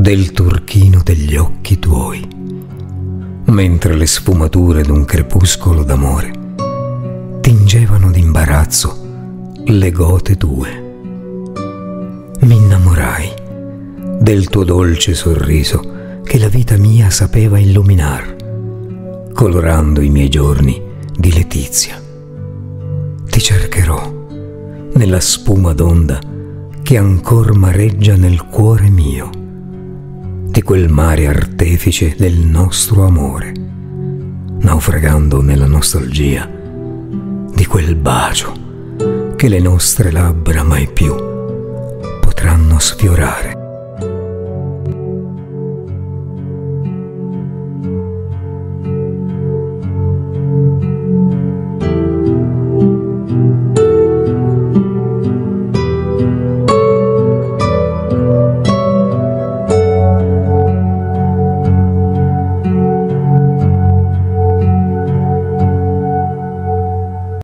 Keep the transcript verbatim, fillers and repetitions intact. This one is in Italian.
del turchino degli occhi tuoi, mentre le sfumature d'un crepuscolo d'amore tingevano d'imbarazzo le gote tue. Mi innamorai del tuo dolce sorriso che la vita mia sapeva illuminar, colorando i miei giorni di letizia. Ti cercherò nella spuma d'onda che ancor mareggia nel cuore mio, di quel mare artefice del nostro amore, naufragando nella nostalgia di quel bacio che le nostre labbra mai più potranno sfiorare.